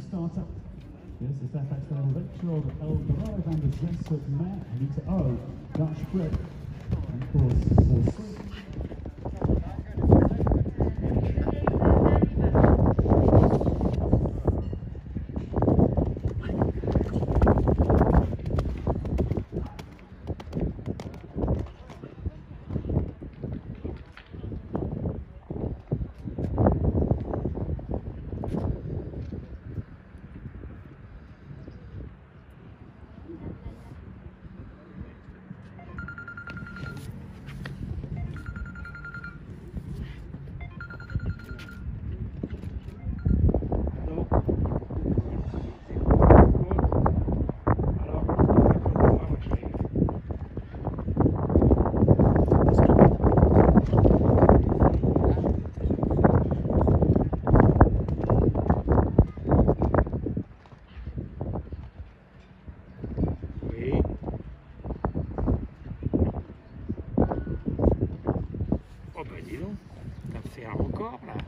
starter. Yes, it's FX Level Ritual, El Dorado, and the Zessa Matt, Anita O, Dutch Brit, and of course, Paul Sweet. Oh ben dis donc, ça fait un record là.